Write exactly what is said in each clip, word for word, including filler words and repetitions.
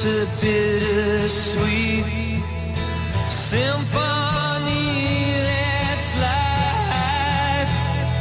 It's a bittersweet symphony that's life,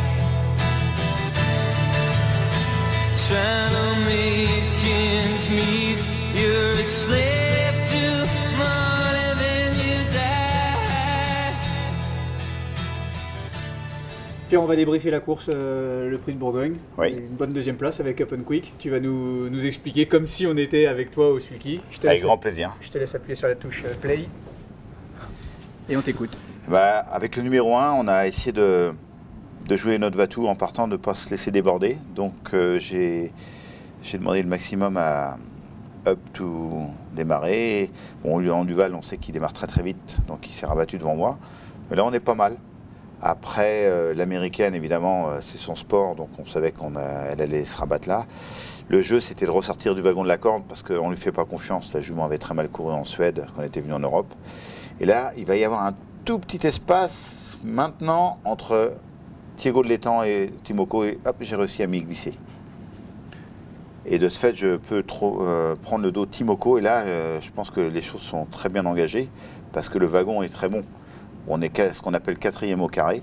trying to make ends meet. You're a slave to money, then you die. Pierre, on va débriefer la course, euh, le prix de Bourgogne. Oui. Une bonne deuxième place avec Up and Quick. Tu vas nous, nous expliquer comme si on était avec toi au Sulky. Je te Avec laisse- grand plaisir. Je te laisse appuyer sur la touche euh, play. Et on t'écoute. Bah, avec le numéro un, on a essayé de, de jouer notre Vatou en partant de ne pas se laisser déborder. Donc euh, j'ai j'ai demandé le maximum à Up to démarrer. Bon, en Duval, on sait qu'il démarre très très vite, donc il s'est rabattu devant moi. Mais là, on est pas mal. Après, euh, l'américaine, évidemment, euh, c'est son sport, donc on savait qu'elle allait se rabattre là. Le jeu, c'était de ressortir du wagon de la corde parce qu'on ne lui fait pas confiance. La jument avait très mal couru en Suède quand on était venu en Europe. Et là, il va y avoir un tout petit espace maintenant entre Thiago de l'Étang et Timoko. Et hop, j'ai réussi à m'y glisser. Et de ce fait, je peux trop, euh, prendre le dos de Timoko. Et là, euh, je pense que les choses sont très bien engagées parce que le wagon est très bon. On est ce qu'on appelle quatrième au carré.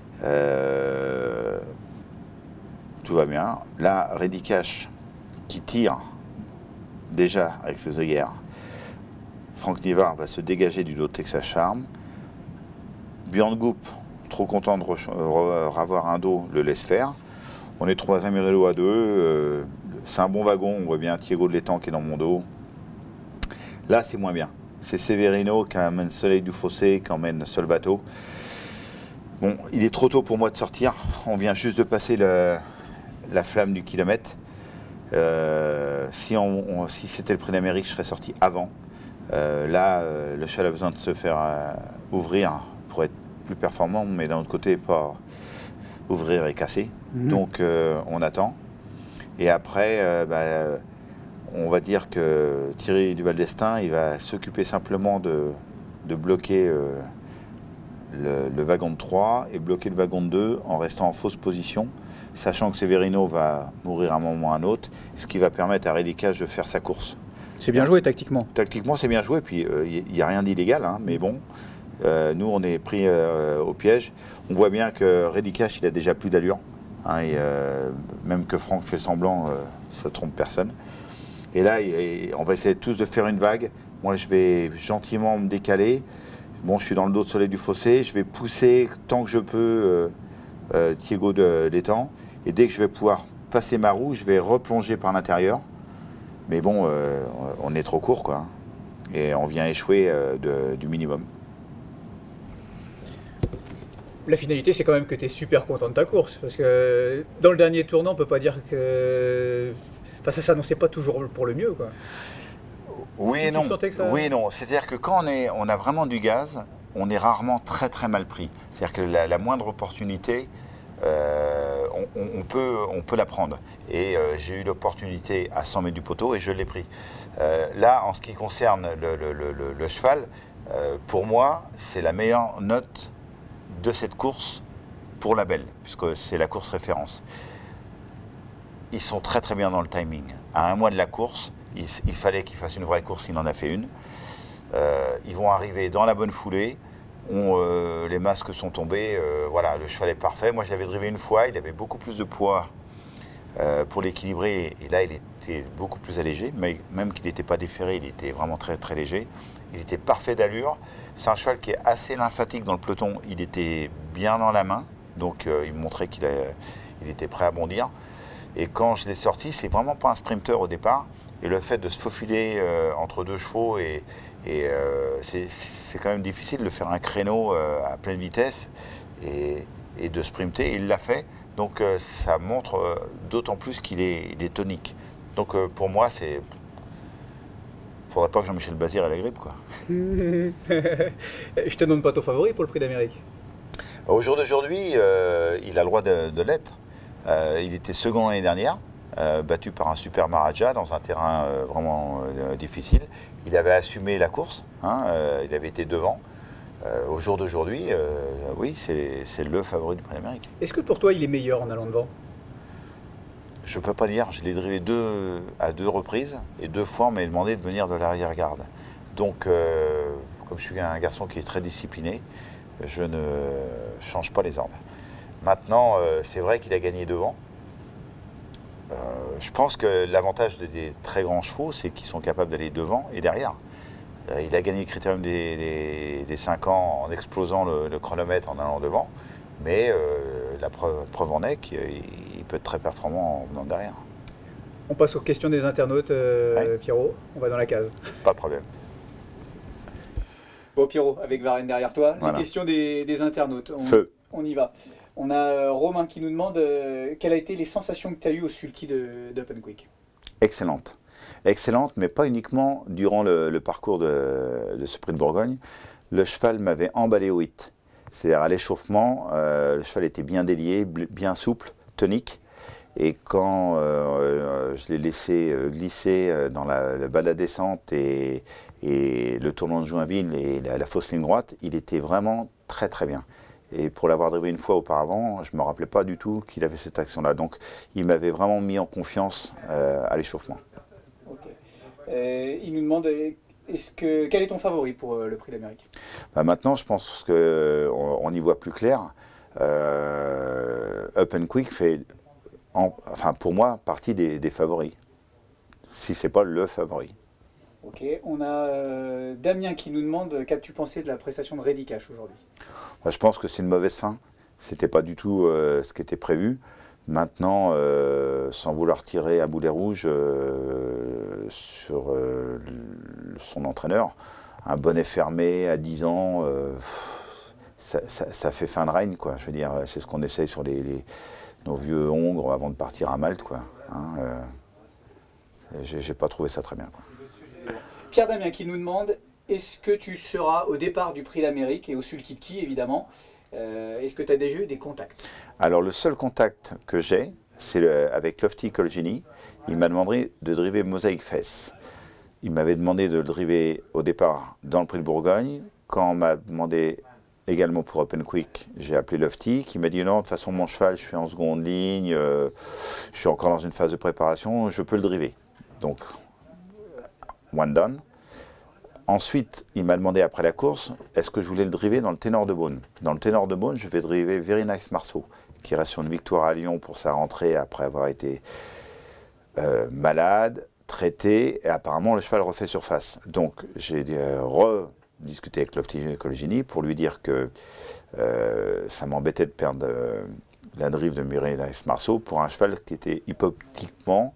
Euh, tout va bien. Là, Ready Cash qui tire déjà avec ses œillères. Franck Nivard va se dégager du dos de Texas Charm. Björn Goop, trop content de revoir un dos, le laisse faire. On est troisième Mirello à deux. Euh, c'est un bon wagon. On voit bien Thiago de l'Étang qui est dans mon dos. Là, c'est moins bien. C'est Severino qui emmène Soleil du Fossé, qui emmène Solvato. Bon, il est trop tôt pour moi de sortir. On vient juste de passer le, la flamme du kilomètre. Euh, si on, on, si c'était le prix d'Amérique, je serais sorti avant. Euh, là, euh, le cheval a besoin de se faire euh, ouvrir pour être plus performant, mais d'un autre côté, pas ouvrir et casser. Mmh. Donc, euh, on attend. Et après, euh, bah, euh, on va dire que Thierry Duval d'Estaing, il va s'occuper simplement de, de bloquer euh, le, le wagon de trois et bloquer le wagon de deux en restant en fausse position, sachant que Severino va mourir à un moment ou à un autre, ce qui va permettre à Ready Cash de faire sa course. C'est bien joué tactiquement. Tactiquement, c'est bien joué, puis il euh, n'y a rien d'illégal, hein, mais bon, euh, nous, on est pris euh, au piège. On voit bien que Ready Cash, il a déjà plus d'allure, hein, et euh, même que Franck fait semblant, euh, ça trompe personne. Et là, il, on va essayer tous de faire une vague. Moi, je vais gentiment me décaler. Bon, je suis dans le dos de Soleil du Fossé. Je vais pousser tant que je peux euh, euh, Thiago de l'Étang. Et dès que je vais pouvoir passer ma roue, je vais replonger par l'intérieur. Mais bon, euh, on est trop court, quoi. Et on vient échouer euh, de, du minimum. La finalité, c'est quand même que tu es super content de ta course. Parce que dans le dernier tournant, on ne peut pas dire que... Enfin, ça ne s'annonçait pas toujours pour le mieux, quoi. Oui si et non. Ça... Oui et non. C'est-à-dire que quand on, est, on a vraiment du gaz, on est rarement très très mal pris. C'est-à-dire que la, la moindre opportunité, euh, on, on, peut, on peut la prendre. Et euh, j'ai eu l'opportunité à cent mètres du poteau et je l'ai pris. Euh, là, en ce qui concerne le, le, le, le, le cheval, euh, pour moi, c'est la meilleure note de cette course pour la belle, puisque c'est la course référence. Ils sont très très bien dans le timing. À un mois de la course, il, il fallait qu'ils fassent une vraie course, il en a fait une. Euh, ils vont arriver dans la bonne foulée. On, euh, les masques sont tombés. Euh, voilà, le cheval est parfait. Moi, je l'avais drivé une fois. Il avait beaucoup plus de poids euh, pour l'équilibrer. Et là, il était beaucoup plus allégé. Mais même qu'il n'était pas déferré, il était vraiment très très léger. Il était parfait d'allure. C'est un cheval qui est assez lymphatique dans le peloton. Il était bien dans la main. Donc, euh, il montrait qu'il il était prêt à bondir. Et quand je l'ai sorti, c'est vraiment pas un sprinter au départ. Et le fait de se faufiler euh, entre deux chevaux, et, et euh, c'est quand même difficile de faire un créneau euh, à pleine vitesse et, et de sprinter. Il l'a fait. Donc euh, ça montre euh, d'autant plus qu'il est, il est tonique. Donc euh, pour moi, c'est... Faudrait pas que Jean-Michel Bazir ait la grippe, quoi. Je te donne pas ton favori pour le prix d'Amérique. Au jour d'aujourd'hui, euh, il a le droit de, de l'être. Euh, il était second l'année dernière, euh, battu par un super Maharaja dans un terrain euh, vraiment euh, difficile. Il avait assumé la course, hein, euh, il avait été devant. Euh, au jour d'aujourd'hui, euh, oui, c'est le favori du Prix d'Amérique. Est-ce que pour toi, il est meilleur en allant devant? je ne peux pas dire, je l'ai drivé deux, à deux reprises, et deux fois on m'a demandé de venir de l'arrière-garde. Donc, euh, comme je suis un garçon qui est très discipliné, je ne change pas les ordres. Maintenant, euh, c'est vrai qu'il a gagné devant. Euh, je pense que l'avantage des très grands chevaux, c'est qu'ils sont capables d'aller devant et derrière. Euh, il a gagné le critérium des, des, des cinq ans en explosant le, le chronomètre en allant devant, mais euh, la preuve, preuve en est qu'il il peut être très performant en venant derrière. On passe aux questions des internautes, euh, Ouais. Pierrot. On va dans la case. Pas de problème. Bon, Pierrot, avec Varenne derrière toi, Voilà. les questions des, des internautes. On, Feu. on y va. On a euh, Romain qui nous demande euh, quelles ont été les sensations que tu as eues au sulky de d'Open Quick. Excellente. Excellente, mais pas uniquement durant le, le parcours de, de ce prix de Bourgogne. Le cheval m'avait emballé au hit. C'est-à-dire à l'échauffement, euh, le cheval était bien délié, bien souple, tonique. Et quand euh, je l'ai laissé glisser dans la, le bas de la descente et, et le tournant de Joinville et la, la fausse ligne droite, il était vraiment très très bien. Et pour l'avoir drivé une fois auparavant, je ne me rappelais pas du tout qu'il avait cette action-là. Donc il m'avait vraiment mis en confiance euh, à l'échauffement. Okay. Euh, il nous demande est-ce que, quel est ton favori pour euh, le prix d'Amérique? Bah maintenant, je pense qu'on on y voit plus clair. Euh, Open Quick fait, en, enfin pour moi, partie des, des favoris. Si ce n'est pas le favori. Ok, on a euh, Damien qui nous demande qu'as-tu pensé de la prestation de Ready Cash aujourd'hui? Bah, je pense que c'est une mauvaise fin. C'était pas du tout euh, ce qui était prévu. Maintenant, euh, sans vouloir tirer à boulet rouge euh, sur euh, son entraîneur, un bonnet fermé à dix ans, euh, ça, ça, ça fait fin de règne, quoi. Je veux dire, c'est ce qu'on essaye sur les, les, nos vieux hongres avant de partir à Malte, quoi. Hein, euh, j'ai pas trouvé ça très bien, quoi. Pierre Damien qui nous demande est-ce que tu seras au départ du prix d'Amérique et au Sulky de Qui, évidemment. Euh, est-ce que tu as déjà eu des contacts? Alors le seul contact que j'ai, c'est avec Lofty Colgini. Il m'a demandé de driver Mosaic Fess. Il m'avait demandé de le driver au départ dans le prix de Bourgogne. Quand on m'a demandé également pour Open Quick, j'ai appelé Lofty, qui m'a dit non, de toute façon mon cheval, je suis en seconde ligne, euh, je suis encore dans une phase de préparation, je peux le driver. Donc, one done. Ensuite, il m'a demandé après la course, est-ce que je voulais le driver dans le ténor de Beaune. Dans le ténor de Beaune, je vais driver Very Nice Marceau, qui reste sur une victoire à Lyon pour sa rentrée après avoir été euh, malade, traité, et apparemment le cheval refait surface. Donc j'ai euh, rediscuté avec Lofty Colgini pour lui dire que euh, ça m'embêtait de perdre euh, la drive de Very Nice Marceau pour un cheval qui était hypothétiquement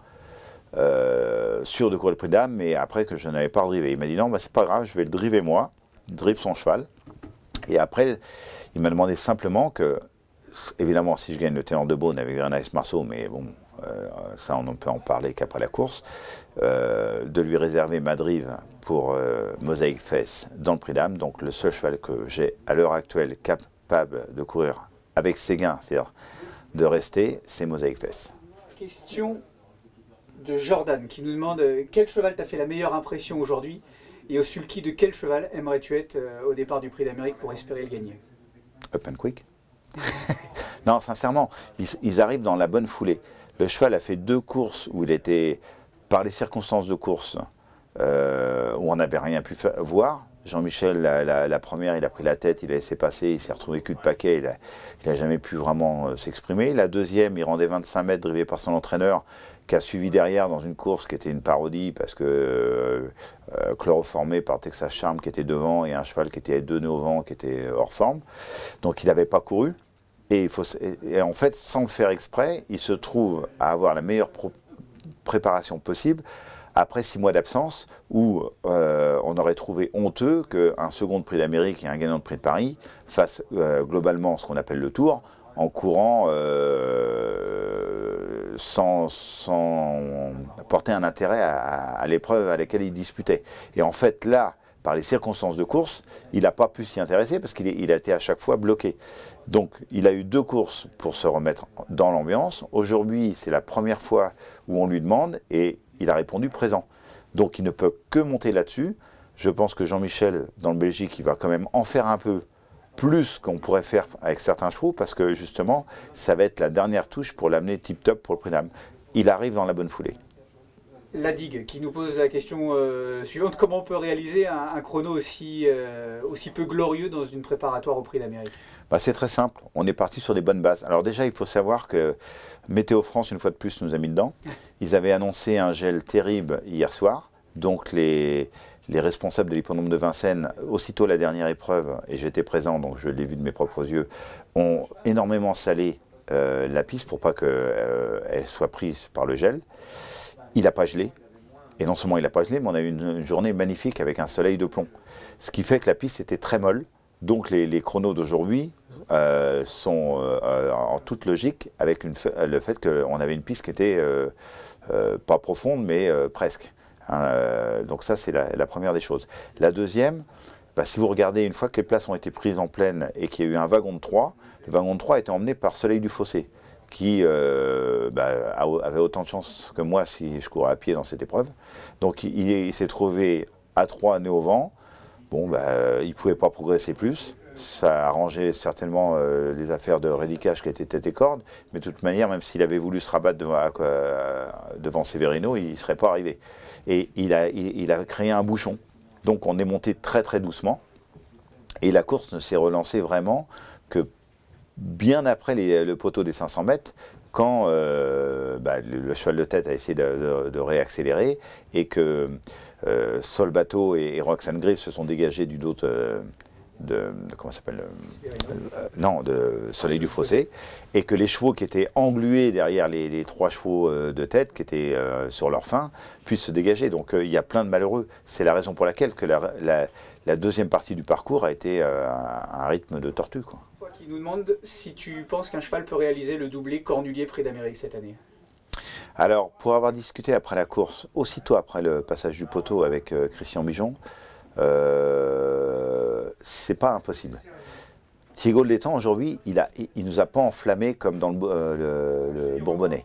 Euh, sûr de courir le prix d'âme, mais après que je n'avais pas drivé. Il m'a dit non, bah, c'est pas grave, je vais le driver moi, drive son cheval. Et après, il m'a demandé simplement que, évidemment, si je gagne le ténor de Beaune avec Very Nice Marceau, mais bon, euh, ça on ne peut en parler qu'après la course, euh, de lui réserver ma drive pour euh, Mosaic Fess dans le prix d'âme, donc le seul cheval que j'ai à l'heure actuelle capable de courir avec ses gains, c'est-à-dire de rester, c'est Mosaic Fess. Question de Jordan qui nous demande euh, quel cheval t'a fait la meilleure impression aujourd'hui et au sulky de quel cheval aimerais-tu être euh, au départ du prix d'Amérique pour espérer le gagner? Open Quick. Non, sincèrement, ils, ils arrivent dans la bonne foulée. Le cheval a fait deux courses où il était, par les circonstances de course, euh, où on n'avait rien pu voir. Jean-Michel, la, la, la première, il a pris la tête, il a laissé passer, il s'est retrouvé cul de paquet, il n'a jamais pu vraiment euh, s'exprimer. La deuxième, il rendait vingt-cinq mètres, drivé par son entraîneur, qui a suivi derrière dans une course qui était une parodie, parce que euh, euh, chloroformé par Texas Charm qui était devant, et un cheval qui était deux nœuds au vent, qui était hors forme. Donc il n'avait pas couru. Et, il faut, et, et en fait, sans le faire exprès, il se trouve à avoir la meilleure pro, préparation possible, après six mois d'absence, où euh, on aurait trouvé honteux qu'un second prix d'Amérique et un gagnant de prix de Paris fassent euh, globalement ce qu'on appelle le tour, en courant euh, sans, sans porter un intérêt à, à l'épreuve à laquelle il disputait. Et en fait, là, par les circonstances de course, il n'a pas pu s'y intéresser parce qu'il il a été à chaque fois bloqué. Donc, il a eu deux courses pour se remettre dans l'ambiance. Aujourd'hui, c'est la première fois où on lui demande et il a répondu présent. Donc il ne peut que monter là-dessus. Je pense que Jean-Michel, dans le Belgique, il va quand même en faire un peu plus qu'on pourrait faire avec certains chevaux, parce que justement, ça va être la dernière touche pour l'amener tip-top pour le prix d'âme. il arrive dans la bonne foulée. La digue qui nous pose la question euh, suivante, comment on peut réaliser un, un chrono aussi, euh, aussi peu glorieux dans une préparatoire au Prix d'Amérique? Bah, c'est très simple, on est parti sur des bonnes bases. Alors déjà, il faut savoir que Météo France, une fois de plus, nous a mis dedans. Ils avaient annoncé un gel terrible hier soir, donc les, les responsables de l'hippodrome de Vincennes, aussitôt la dernière épreuve, et j'étais présent, donc je l'ai vu de mes propres yeux, ont énormément salé euh, la piste pour pas qu'elle euh, soit prise par le gel. Il n'a pas gelé, et non seulement il n'a pas gelé, mais on a eu une, une journée magnifique avec un soleil de plomb. Ce qui fait que la piste était très molle, donc les, les chronos d'aujourd'hui euh, sont euh, en toute logique avec une, le fait qu'on avait une piste qui était euh, euh, pas profonde, mais euh, presque. Hein, euh, donc ça, c'est la, la première des choses. La deuxième, bah, si vous regardez, une fois que les places ont été prises en pleine et qu'il y a eu un wagon de trois, le wagon de trois a été emmené par Soleil du Fossé, qui euh, bah, avait autant de chance que moi si je courais à pied dans cette épreuve. Donc il, il s'est trouvé à trois nez au vent. Bon, bah, il ne pouvait pas progresser plus. Ça a arrangé certainement euh, les affaires de Rédicage qui étaient tête et corde. Mais de toute manière, même s'il avait voulu se rabattre devant, euh, devant Severino, il ne serait pas arrivé. Et il a, il, il a créé un bouchon. Donc on est monté très très doucement. Et la course ne s'est relancée vraiment que bien après les, le poteau des cinq cents mètres, quand euh, bah, le, le cheval de tête a essayé de, de, de réaccélérer et que euh, Sol Bateau et, et Roxanne Griff se sont dégagés du dos de, de, de comment s'appelle euh, non, de Soleil du Fossé, et que les chevaux qui étaient englués derrière les, les trois chevaux euh, de tête qui étaient euh, sur leur fin puissent se dégager. Donc euh, il y a plein de malheureux. C'est la raison pour laquelle que la, la, la deuxième partie du parcours a été euh, un, un rythme de tortue, quoi. Qui nous demande si tu penses qu'un cheval peut réaliser le doublé Cornulier Prix d'Amérique cette année. Alors, pour avoir discuté après la course, aussitôt après le passage du poteau avec euh, Christian Bijon, euh, c'est pas impossible. Thiégo de l'Étang, aujourd'hui, il a, il nous a pas enflammé comme dans le, euh, le, le Bourbonnais.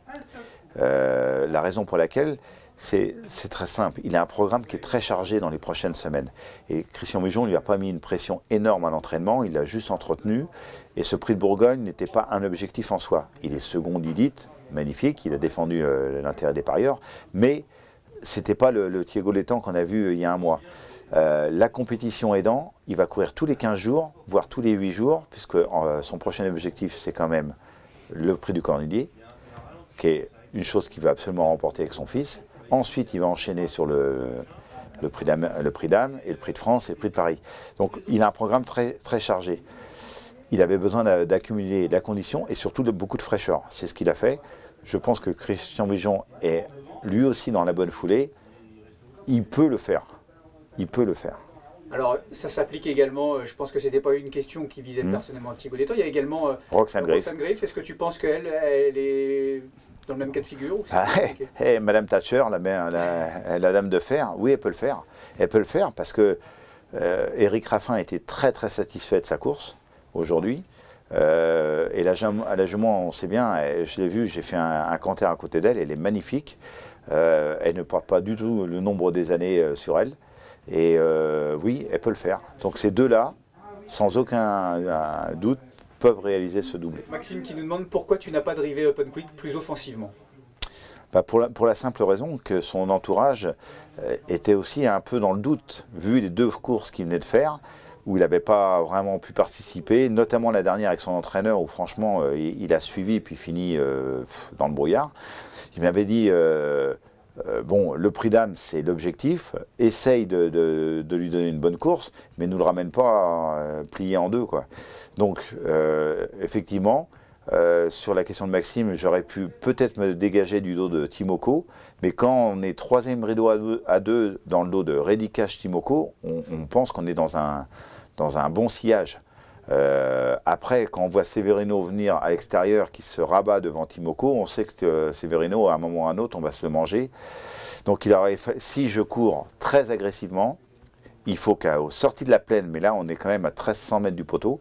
Euh, la raison pour laquelle, c'est très simple. Il a un programme qui est très chargé dans les prochaines semaines. Et Christian Bijon ne lui a pas mis une pression énorme à l'entraînement, il l'a juste entretenu. Et ce prix de Bourgogne n'était pas un objectif en soi. Il est second d'élite, magnifique, il a défendu euh, l'intérêt des parieurs, mais ce n'était pas le, le Thiégo de l'Étang qu'on a vu euh, il y a un mois. Euh, la compétition aidant, il va courir tous les quinze jours, voire tous les huit jours, puisque euh, son prochain objectif, c'est quand même le prix du Cornulier, qui est une chose qu'il veut absolument remporter avec son fils. Ensuite, il va enchaîner sur le, le prix d'âme et le prix de France et le prix de Paris. Donc, il a un programme très, très chargé. Il avait besoin d'accumuler de la condition et surtout de beaucoup de fraîcheur. C'est ce qu'il a fait. Je pense que Christian Bijon est lui aussi dans la bonne foulée. Il peut le faire. Il peut le faire. Alors, ça s'applique également, je pense que ce n'était pas une question qui visait mmh. personnellement Thiégo de l'Étang. Il y a également euh, Roxanne Griff. Est-ce que tu penses qu'elle elle est dans le même cas de figure ou ah, hey, hey, Madame Thatcher, la, la, la dame de fer, oui, elle peut le faire. Elle peut le faire parce que euh, Éric Raffin était très très satisfait de sa course aujourd'hui. Euh, et la, la jument, on sait bien, je l'ai vu, j'ai fait un, un canter à côté d'elle, elle est magnifique. Euh, elle ne porte pas du tout le nombre des années euh, sur elle. Et euh, oui, elle peut le faire. Donc ces deux-là, sans aucun euh, doute, peuvent réaliser ce doublé. Maxime qui nous demande pourquoi tu n'as pas drivé Open Quick plus offensivement. Bah pour, la, pour la simple raison que son entourage euh, était aussi un peu dans le doute, vu les deux courses qu'il venait de faire, où il n'avait pas vraiment pu participer, notamment la dernière avec son entraîneur, où franchement euh, il, il a suivi puis fini euh, dans le brouillard. Il m'avait dit, euh, euh, bon, le prix d'âme c'est l'objectif, essaye de, de, de lui donner une bonne course, mais ne nous le ramène pas euh, plié en deux, quoi. Donc, euh, effectivement, euh, sur la question de Maxime, j'aurais pu peut-être me dégager du dos de Timoko, mais quand on est troisième rideau à deux, à deux dans le dos de Rédicage Timoko, on, on pense qu'on est dans un, dans un bon sillage. Euh, après, quand on voit Severino venir à l'extérieur, qui se rabat devant Timoko, on sait que euh, Severino, à un moment ou à un autre, on va se le manger. Donc, il aurait fait, si je cours très agressivement, il faut qu'au sorti de la plaine, mais là, on est quand même à mille trois cents mètres du poteau,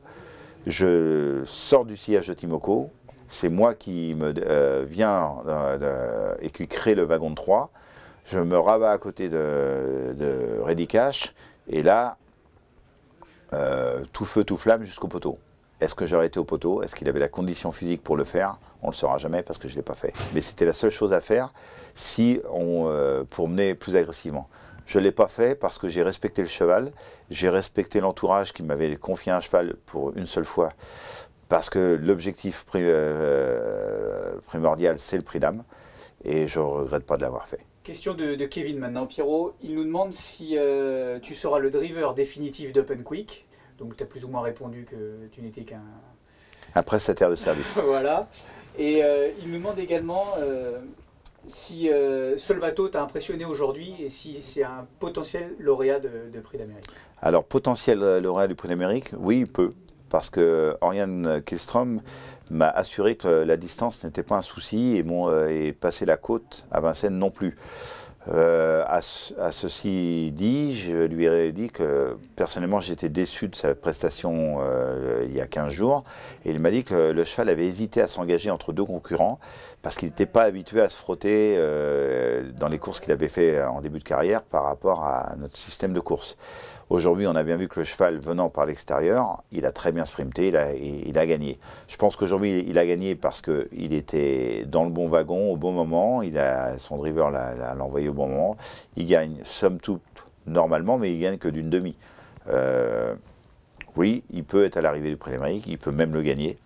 je sors du sillage de Timoko, c'est moi qui me euh, viens euh, et qui crée le wagon de trois, je me rabats à côté de, de Rédicage, et là, euh, tout feu, tout flamme jusqu'au poteau. Est-ce que j'aurais été au poteau? Est-ce qu'il avait la condition physique pour le faire? On ne le saura jamais parce que je ne l'ai pas fait. Mais c'était la seule chose à faire si on, euh, pour mener plus agressivement. Je ne l'ai pas fait parce que j'ai respecté le cheval, j'ai respecté l'entourage qui m'avait confié un cheval pour une seule fois, parce que l'objectif pri euh, primordial, c'est le prix d'âme, et je ne regrette pas de l'avoir fait. Question de, de Kevin maintenant. Pierrot, il nous demande si euh, tu seras le driver définitif d'Open Quick. Donc tu as plus ou moins répondu que tu n'étais qu'un... Un prestataire de service. Voilà. Et euh, il nous demande également euh, si euh, Solvato t'a impressionné aujourd'hui et si c'est un potentiel lauréat de, de Prix d'Amérique. Alors, potentiel lauréat du Prix d'Amérique, oui, il peut. Parce que Orion Kihlström m'a assuré que la distance n'était pas un souci et, mon, et passer la côte à Vincennes non plus. Euh, à, à ceci dit, je lui ai dit que personnellement j'étais déçu de sa prestation euh, il y a quinze jours, et il m'a dit que le cheval avait hésité à s'engager entre deux concurrents parce qu'il n'était pas habitué à se frotter euh, dans les courses qu'il avait fait en début de carrière par rapport à notre système de course. Aujourd'hui, on a bien vu que le cheval venant par l'extérieur, il a très bien sprinté, il a, il, il a gagné. Je pense qu'aujourd'hui, il a gagné parce qu'il était dans le bon wagon au bon moment, il a, son driver l'a envoyé au bon moment. Il gagne, somme toute, normalement, mais il gagne que d'une demi. Euh, oui, il peut être à l'arrivée du Prix d'Amérique, il peut même le gagner.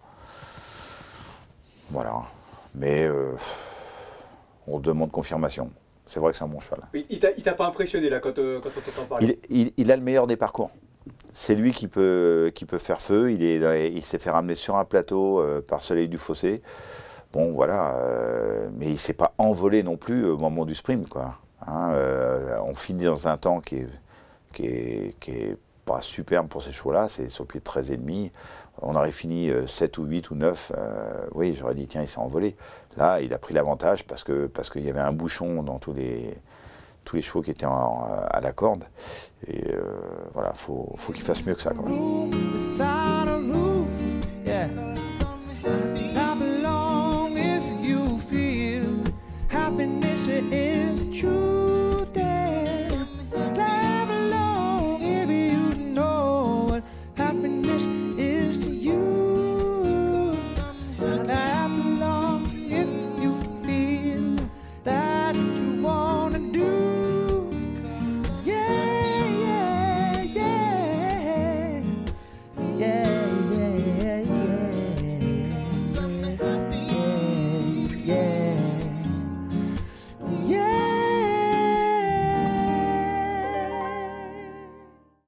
Voilà. Mais euh, on demande confirmation. C'est vrai que c'est un bon cheval. Oui, il t'a pas impressionné là quand, euh, quand on t'entend parler? il, il, il a le meilleur des parcours. C'est lui qui peut, qui peut faire feu. Il, est, il s'est fait ramener sur un plateau euh, par Soleil du Fossé. Bon, voilà. Euh, mais il ne s'est pas envolé non plus au moment du sprint, quoi. Hein, euh, on finit dans un temps qui est, qui est, qui est pas superbe pour ces chevaux-là. C'est sur le pied de treize virgule cinq. On aurait fini euh, sept ou huit ou neuf. Euh, oui, j'aurais dit, tiens, il s'est envolé. Là, il a pris l'avantage parce que parce qu'il y avait un bouchon dans tous les, tous les chevaux qui étaient en, à la corde. Et euh, voilà, il faut, faut qu'il fasse mieux que ça, quand même.